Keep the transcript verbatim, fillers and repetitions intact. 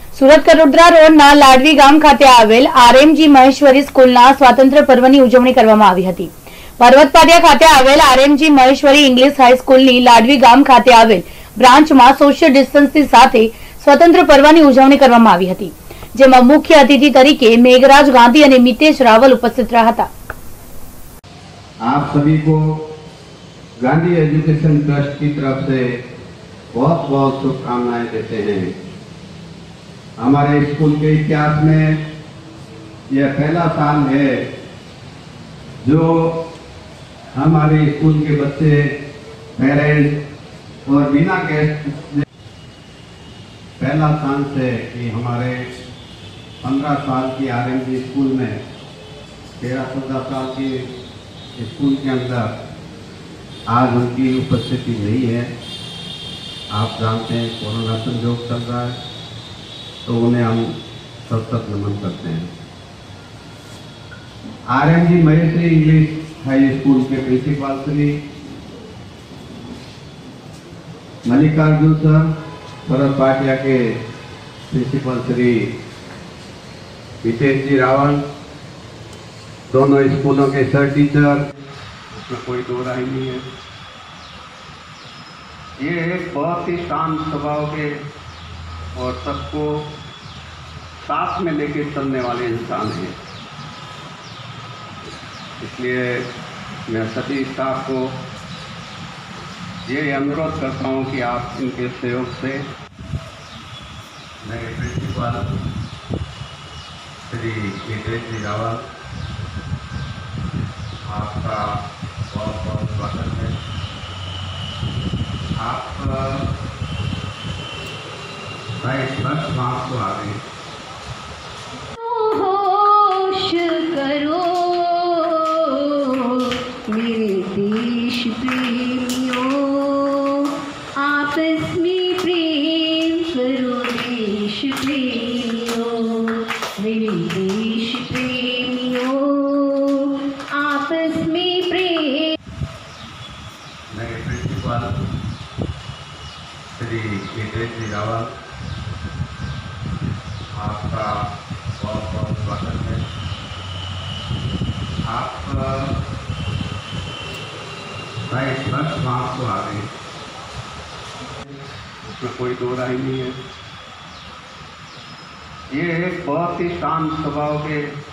સુરત કરોડરા રોડના લાડવી ગામ ખાતે આવેલ આરએમજી મહેશ્વરી સ્કૂલના સ્વાતંત્ર્ય પર્વની ઉજવણી કરવામાં આવી હતી। પર્વત પાટિયા ખાતે આવેલ આરએમજી મહેશ્વરી ઇંગ્લિશ હાઈસ્કૂલની લાડવી ગામ ખાતે આવેલ બ્રાન્ચમાં સોશિયલ ડિસ્ટન્સની સાથે સ્વતંત્ર પર્વની ઉજવણી કરવામાં આવી હતી, જેમાં મુખ્ય અતિથિ તરીકે મેઘરાજ ગાંધી અને મિતેશ રાવલ ઉપસ્થિત રહ્યા હતા। आप सभी को गांधी एजुकेशन ट्रस्ट की तरफ से बहुत बहुत शुभकामनाएं देते हैं। हमारे स्कूल के इतिहास में यह पहला साल है जो हमारे स्कूल के बच्चे, पेरेंट्स और बिना गेस्ट पहला साल से कि हमारे पंद्रह साल की आरएमजी स्कूल में तेरह चौदह साल की स्कूल के अंदर आज उनकी उपस्थिति नहीं है। आप जानते हैं कोरोना संयोग चल रहा है, तो उन्हें हम सतत नमन करते हैं। RMG Maheshwari English high school के प्रिंसिपल श्री मल्लिकार्जुन सर, भरत पाटिया के प्रिंसिपल श्री मितेश जी रावल, दोनों स्कूलों के सर टीचर, उसमें कोई दो राय नहीं है। ये एक बहुत ही शांत स्वभाव के और सबको साथ में लेके चलने वाले इंसान हैं। इसलिए मैं सभी स्टाफ को ये अनुरोध करता हूँ कि आप इनके सहयोग से नए प्रिंसिपल श्री मितेश जी रावल, आपका बहुत बहुत स्वागत है। आप राइट बस वहाँ को आ गए। होश करो मेरे देश प्रेमियों, आपस में प्रेम करो देश प्रेमियों, मेरे देश प्रेमियों, आपस में प्रेम। नए प्रिंसिपल श्री मितेश जी रावल, आपका बहुत बहुत स्वागत है। आप राइट बस वहाँ को आ गए, उसमें कोई दो राय नहीं है। ये एक बहुत ही शांत स्वभाव के